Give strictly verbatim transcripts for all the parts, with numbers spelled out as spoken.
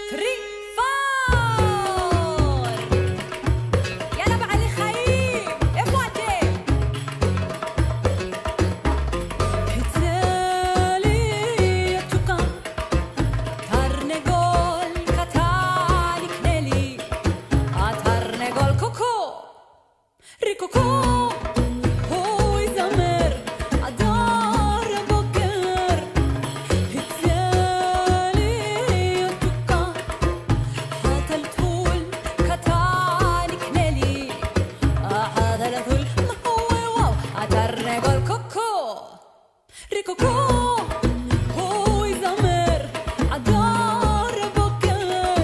three, four. يلا بعلي خيم איפה אתם? הצלי התשוקה תרנגול קטן יקנה לי התרנגול קוקו ריקוקו הוא יזמר עד אור הבוקר הצלי התשוקה הטלטול קטן יקנה לי הטלטול מה הוא וואו התרנגול קוקו ריקוקו הוא יזמר עד אור הבוקר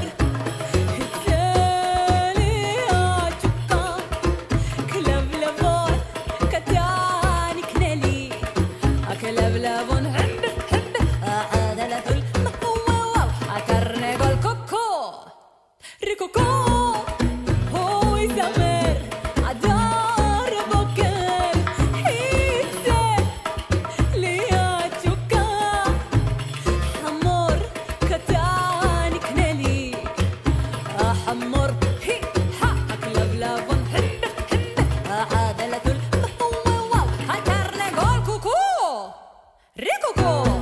הצלי התשוקה כלב לבון קטן יקנה לי הכלב לבון חב חב הטלטול מה הוא וואו התרנגול קוקו ריקוקו הוא יזמר עד אור הבוקר יצא לי התשוקה חמור קטן יקנה לי החמור הי הכלב לבון חב חב הטלטול מה הוא וואו התרנגול קוקו ריקוקו